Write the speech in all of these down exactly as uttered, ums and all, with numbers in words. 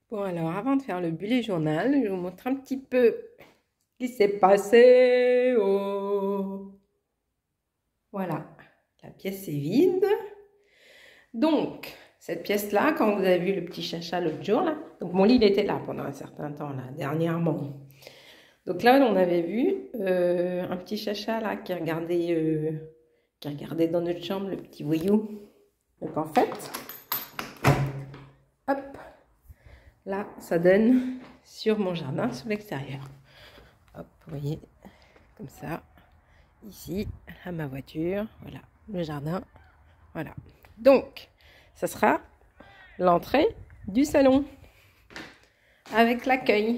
Bon, alors, avant de faire le bullet journal, je vous montre un petit peu ce qui s'est passé. Oh. Voilà, la pièce est vide. Donc, cette pièce-là, quand vous avez vu le petit chacha l'autre jour, là, donc mon lit, il était là pendant un certain temps, là, dernièrement. Donc là, on avait vu euh, un petit chacha, là, qui regardait, euh, qui regardait dans notre chambre, le petit voyou. Donc en fait, hop, là, ça donne sur mon jardin, sur l'extérieur. Hop, vous voyez, comme ça, ici, à ma voiture, voilà, le jardin, voilà. Donc, ça sera l'entrée du salon, avec l'accueil.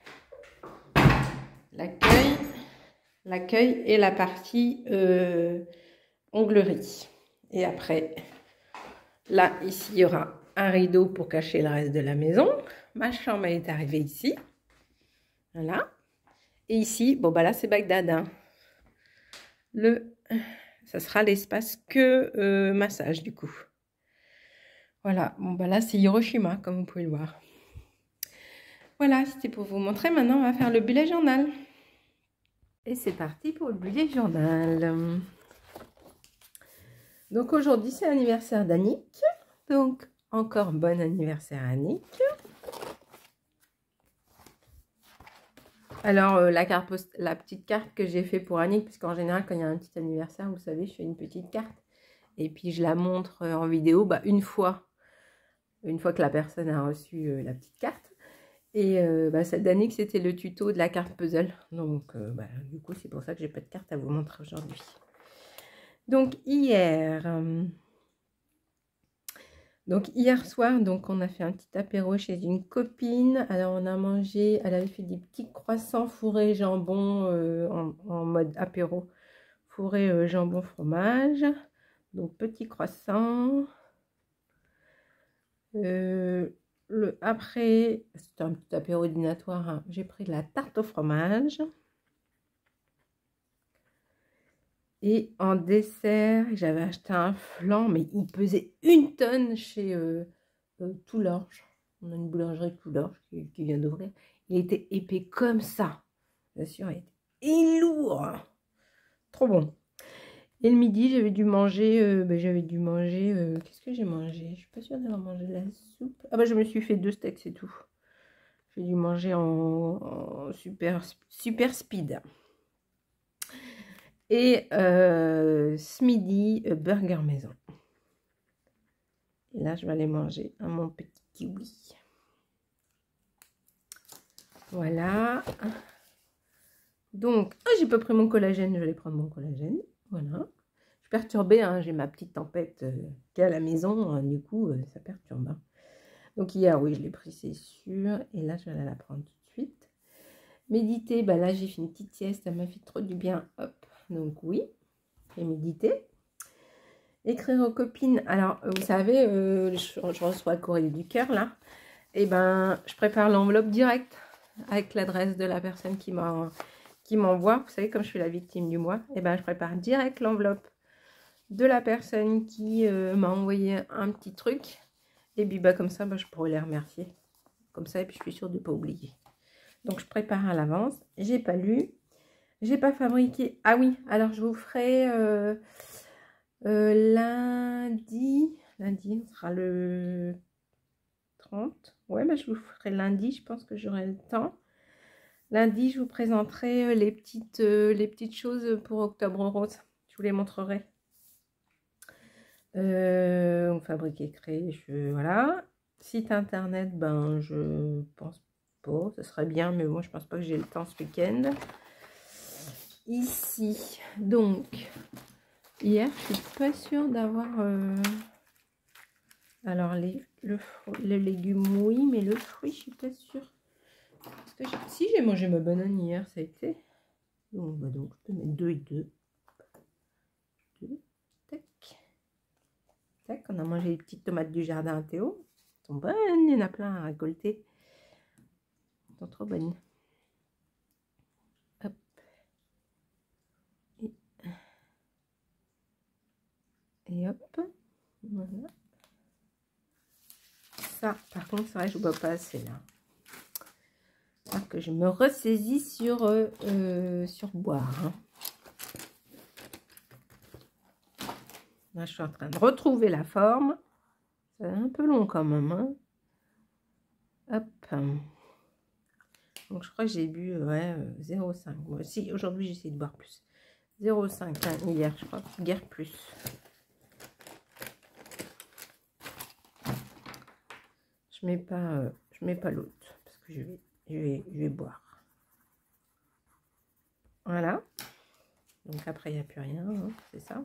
L'accueil, l'accueil et la partie euh, onglerie. Et après, là, ici, il y aura un rideau pour cacher le reste de la maison. Ma chambre est arrivée ici. Voilà. Et ici, bon, bah là, c'est Bagdad. Hein. Le, ça sera l'espace que euh, massage, du coup. Voilà. Bon, bah là, c'est Hiroshima, comme vous pouvez le voir. Voilà, c'était pour vous montrer. Maintenant, on va faire le bullet journal. Et c'est parti pour le bullet journal. Donc, aujourd'hui, c'est l'anniversaire d'Annick. Donc, encore bon anniversaire Annick. Alors, euh, la, carte post la petite carte que j'ai fait pour Annick, puisqu'en général, quand il y a un petit anniversaire, vous savez, je fais une petite carte. Et puis, je la montre en vidéo bah, une fois. Une fois que la personne a reçu euh, la petite carte. Et euh, bah, cette d'Annick, c'était le tuto de la carte puzzle. Donc, euh, bah, du coup, c'est pour ça que j'ai pas de carte à vous montrer aujourd'hui. Donc, hier... Euh, Donc hier soir, donc on a fait un petit apéro chez une copine. Alors on a mangé, elle avait fait des petits croissants fourrés jambon euh, en, en mode apéro. Fourré euh, jambon fromage. Donc petit croissant. Euh, le, après, c'était un petit apéro dînatoire. Hein. J'ai pris de la tarte au fromage. Et en dessert, j'avais acheté un flan, mais il pesait une tonne chez euh, euh, Toulorge. On a une boulangerie Toulorge qui, qui vient d'ouvrir. Il était épais comme ça. Bien sûr, il était et lourd. Trop bon. Et le midi, j'avais dû manger... Euh, ben, j'avais dû manger... Euh, Qu'est-ce que j'ai mangé? Je suis pas sûre d'avoir mangé de la soupe. Ah bah, je me suis fait deux steaks, c'est tout. J'ai dû manger en, en super, super speed. Et euh, ce midi, euh, burger maison. Et là, je vais aller manger un mon petit kiwi. Voilà. Donc, oh, j'ai pas pris mon collagène. Je vais aller prendre mon collagène. Voilà. Je suis perturbée. Hein, j'ai ma petite tempête euh, qui est à la maison. Hein, du coup, euh, ça perturbe. Hein. Donc, hier, oui, je l'ai pris, c'est sûr. Et là, je vais aller la prendre tout de suite. Méditer. Bah, là, j'ai fait une petite sieste. Ça m'a fait trop du bien. Hop. Donc, oui. J'ai médité. Écrire aux copines. Alors, vous savez, euh, je, je reçois le courrier du cœur, là. Et ben, je prépare l'enveloppe directe avec l'adresse de la personne qui m'envoie. Vous savez, comme je suis la victime du mois, et ben, je prépare direct l'enveloppe de la personne qui euh, m'a envoyé un petit truc. Et puis, bah, comme ça, bah, je pourrais les remercier. Comme ça, et puis je suis sûre de ne pas oublier. Donc, je prépare à l'avance. J'ai pas lu. J'ai pas fabriqué. Ah oui, alors je vous ferai... Euh, Euh, lundi, lundi, ce sera le trente. Ouais, bah, je vous ferai lundi, je pense que j'aurai le temps. Lundi, je vous présenterai les petites, euh, les petites choses pour Octobre Rose. Je vous les montrerai. Euh, on fabrique et crée, je, voilà. Site internet, ben, je pense pas. Ce serait bien, mais moi, je pense pas que j'ai le temps ce week-end. Ici, donc... Hier, je suis pas sûre d'avoir... Euh... Alors, les, le, le légume, oui, mais le fruit, je suis pas sûre. Parce que si j'ai mangé ma banane hier, ça a été... Donc, bah donc je peux mettre deux et deux. Deux. Tac. Tac, on a mangé les petites tomates du jardin à Théo. Elles sont bonnes, il y en a plein à récolter. Elles sont trop bonnes. Hop. Et, et hop. Voilà. ça, par contre, c'est vrai que je ne bois pas assez là. Alors que je me ressaisis sur, euh, euh, sur boire. Hein. Là, je suis en train de retrouver la forme. C'est un peu long quand même. Hein. Hop. Donc, je crois que j'ai bu ouais, zéro virgule cinq. Moi aussi, aujourd'hui, j'essaie de boire plus. zéro virgule cinq. Hein, hier, je crois. Hier, plus. Je mets pas, euh, je mets pas l'autre. Parce que je vais, je, vais, je vais boire. Voilà. Donc, après, il n'y a plus rien. Hein, c'est ça.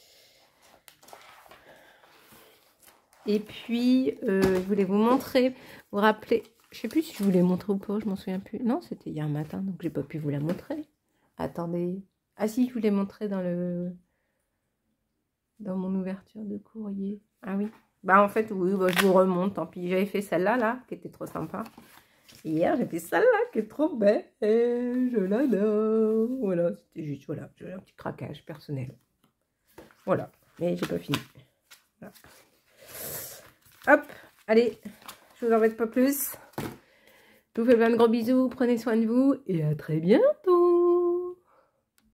Et puis, euh, je voulais vous montrer, vous rappeler, je sais plus si je vous l'ai montré ou pas, je m'en souviens plus. Non, c'était hier matin, donc j'ai pas pu vous la montrer. Attendez. Ah si, je vous l'ai montré dans le, dans mon ouverture de courrier. Ah oui. Bah en fait, oui, bah, je vous remonte, tant pis. J'avais fait celle-là, là, qui était trop sympa. Hier, j'ai fait celle-là, qui est trop belle. Et je l'adore. Voilà, c'était juste, voilà, j'ai un petit craquage personnel. Voilà, mais j'ai pas fini. Voilà. Hop, allez, je vous embête pas plus. Je vous fais plein de gros bisous, prenez soin de vous et à très bientôt.